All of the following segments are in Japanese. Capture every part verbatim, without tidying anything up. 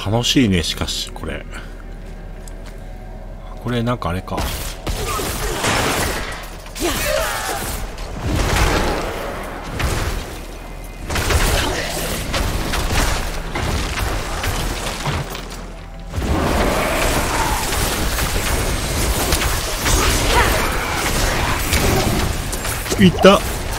楽しいね。しかしこれこれなんかあれか、いった。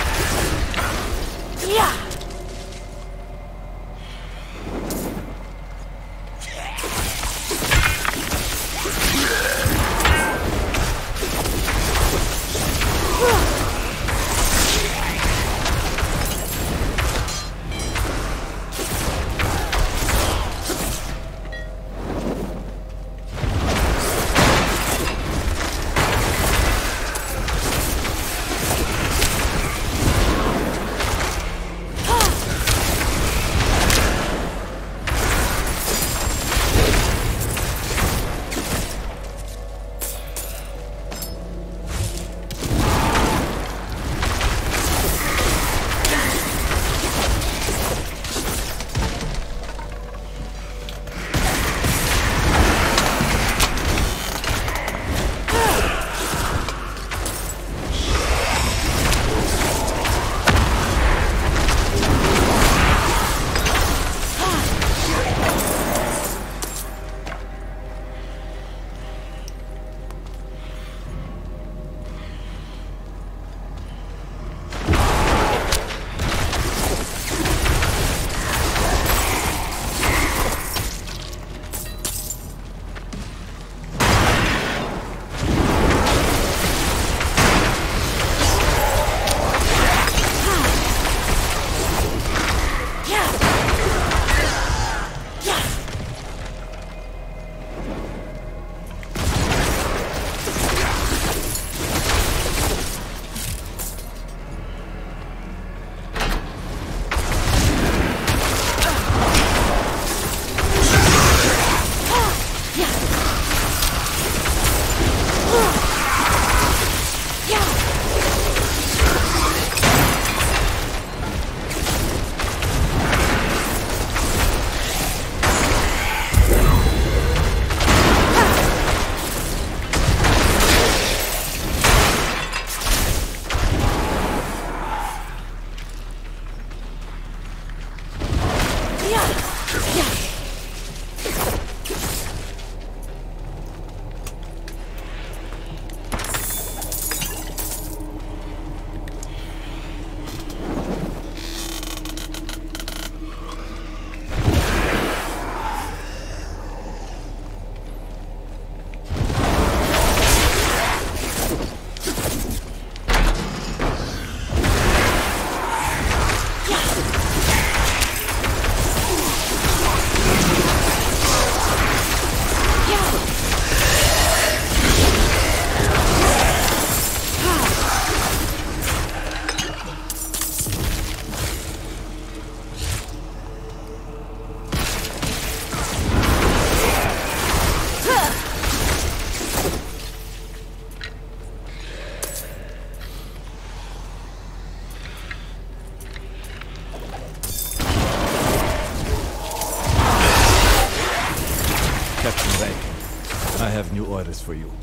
I have new orders for you.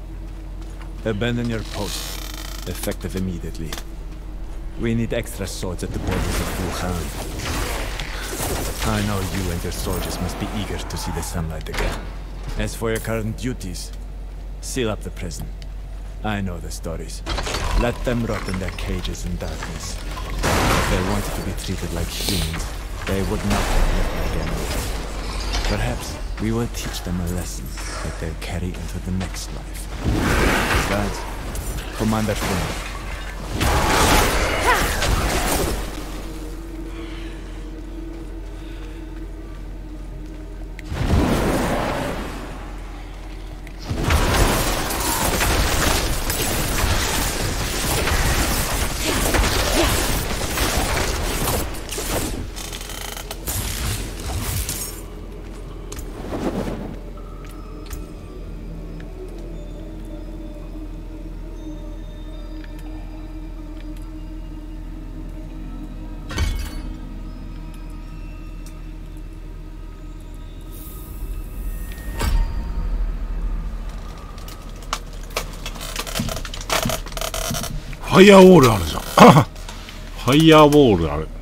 Abandon your post. Effective immediately. We need extra swords at the borders of Wuhan. I know you and your soldiers must be eager to see the sunlight again. As for your current duties, seal up the prison. I know the stories. Let them rot in their cages in darkness. If they wanted to be treated like humans, they would not have lived like animals. Perhaps we will teach them a lesson that they'll carry into the next life. Besides, Commander Finn. ファイヤーウォールあるじゃん。ファイヤーウォールある。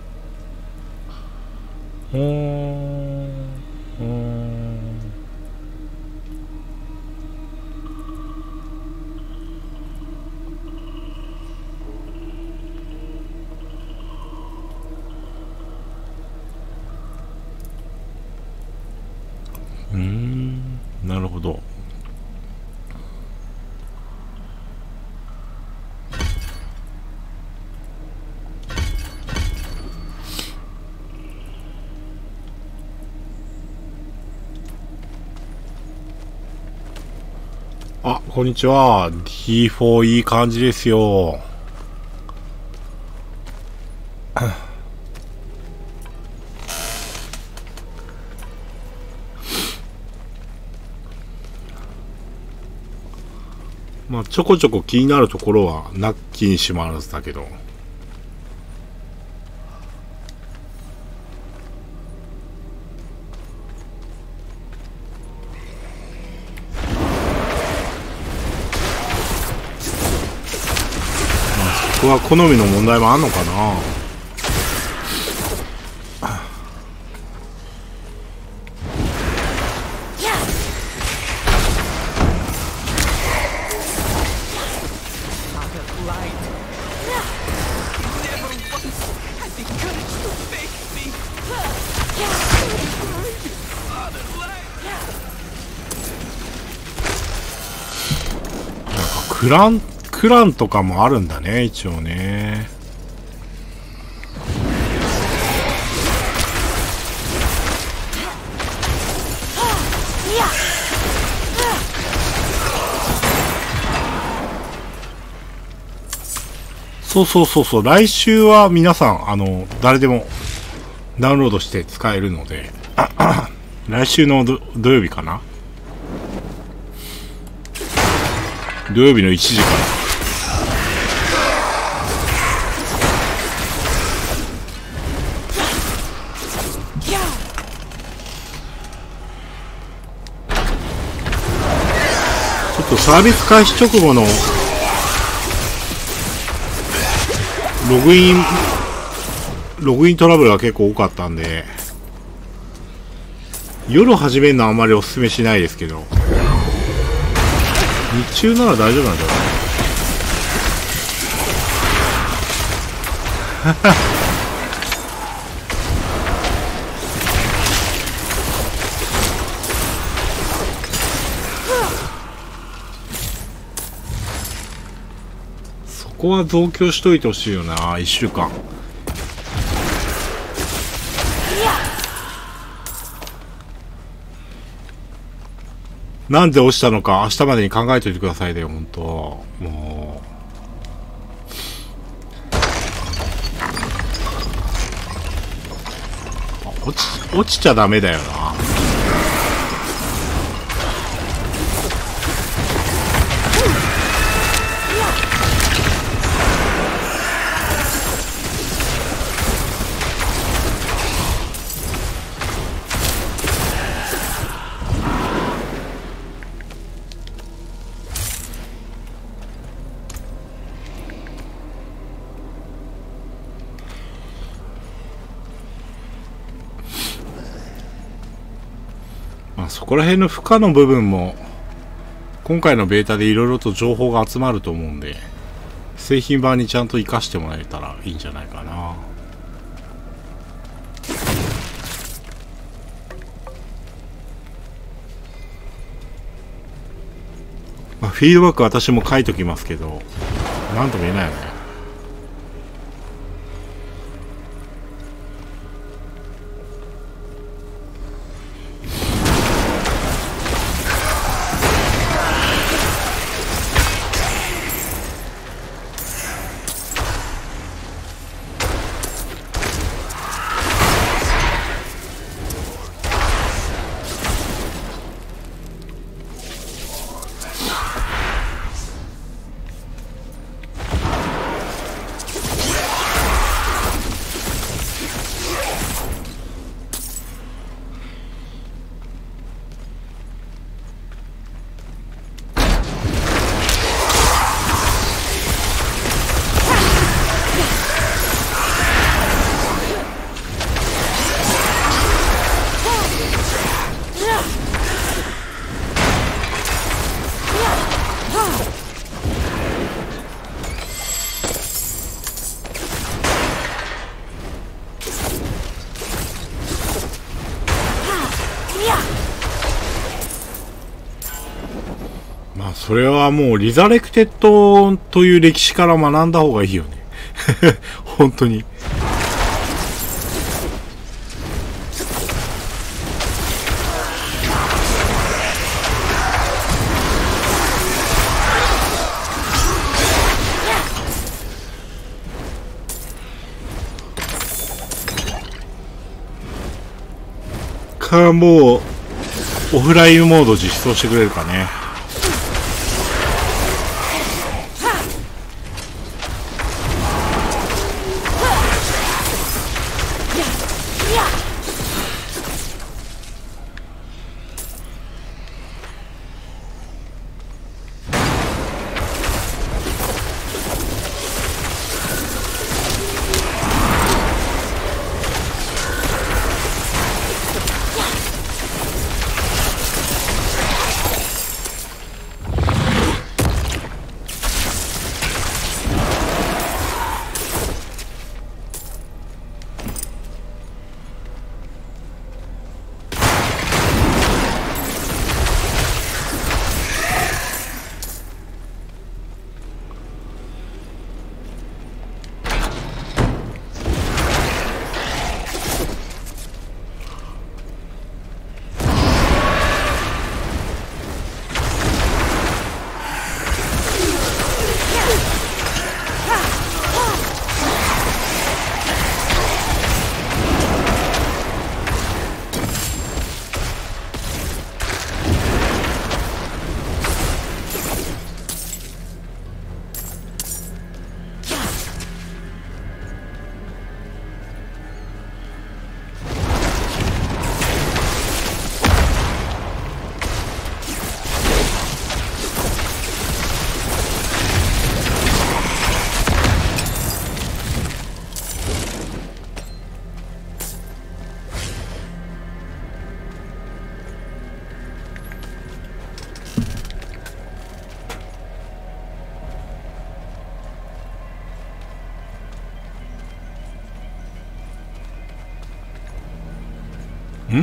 うーん。うーん。うーん。なるほど。あ、こんにちは。ティーフォー いい感じですよ。まあ、ちょこちょこ気になるところはなきにしもあらずだけど。ここは好みの問題もあんのかな。クランクランとかもあるんだね、一応ね。そうそうそうそう、来週は皆さんあの誰でもダウンロードして使えるので来週のど土曜日かな、土曜日のいちじからちょっとサービス開始直後のログインログイントラブルが結構多かったんで、夜始めるのはあんまりおすすめしないですけど、日中なら大丈夫なんじゃない？そこは増強しといてほしいよな、いっしゅうかん。なんで落ちたのか明日までに考えておいてくださいね、本当もう。落ち、落ちちゃダメだよな。そこら辺の負荷の部分も今回のベータでいろいろと情報が集まると思うんで、製品版にちゃんと活かしてもらえたらいいんじゃないかな。まあ、フィードバック私も書いときますけど、なんとも言えないよね。 それはもうリザレクテッドという歴史から学んだ方がいいよね本当に。かもうオフラインモード実装してくれるかね。ん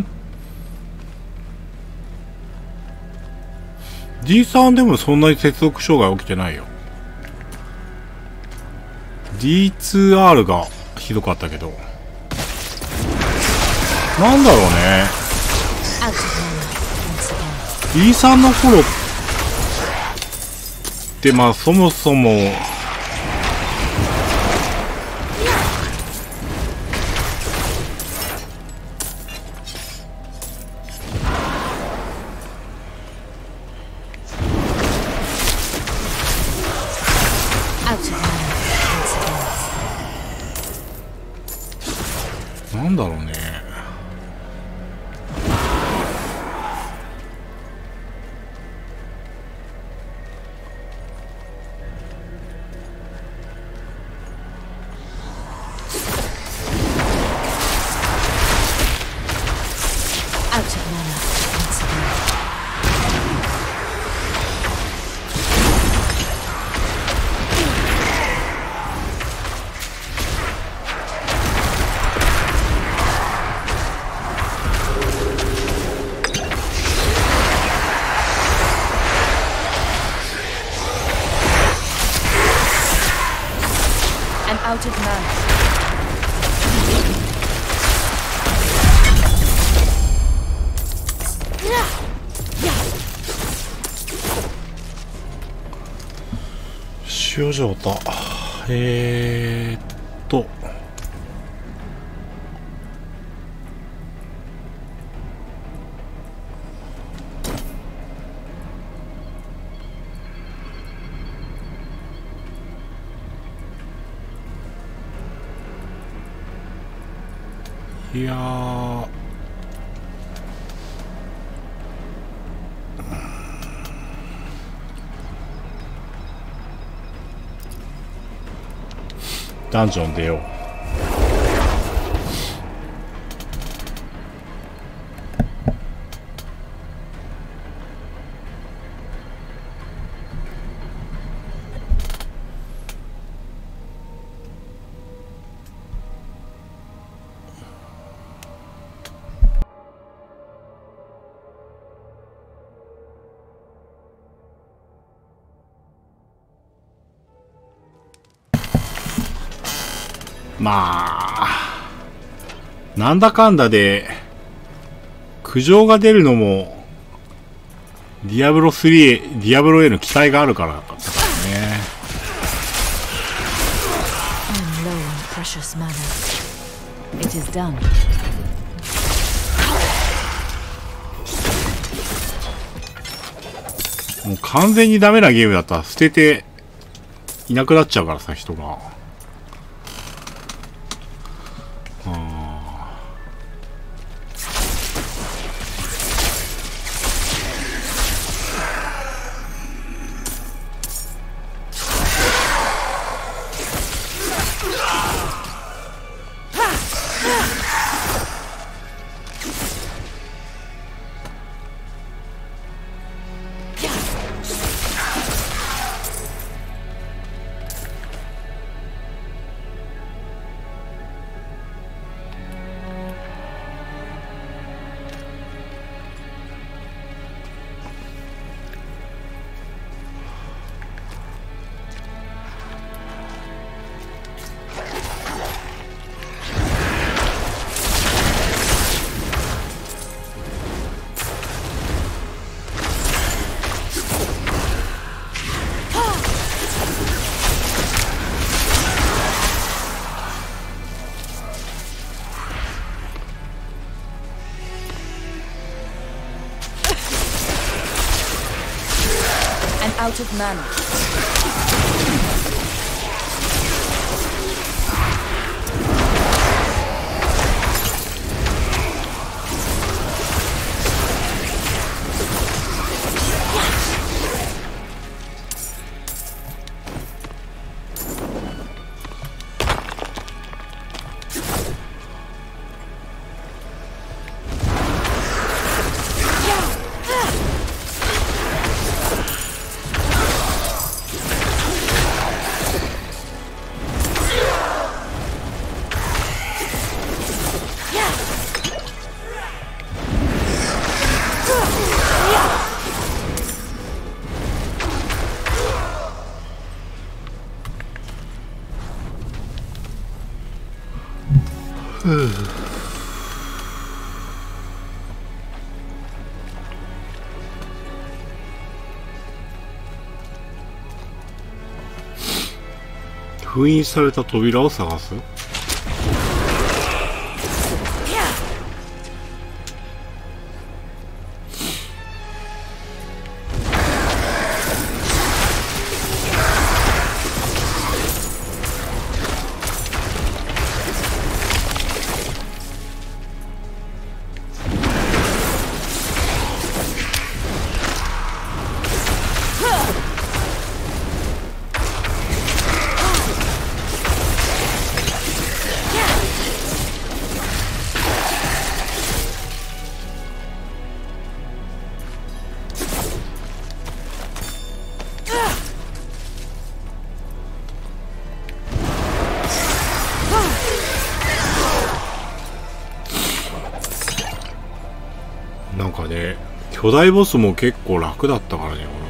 ディースリー でもそんなに接続障害起きてないよ。 ディーツーアール がひどかったけど、なんだろうね。 ディースリー の頃ってまあそもそもなんだろうね。 Out of mana. 塩状態。えーっといやー、ダンジョン出よう。 まあなんだかんだで苦情が出るのもディアブロスリーへ、ディアブロへの期待があるからだったからね。 I'm low on precious mana. It is done. もう完全にダメなゲームだったら捨てていなくなっちゃうからさ、人が。 Out of mana. Hmm. 封印された扉を探す。なんかね、巨大ボスも結構楽だったからね、これ。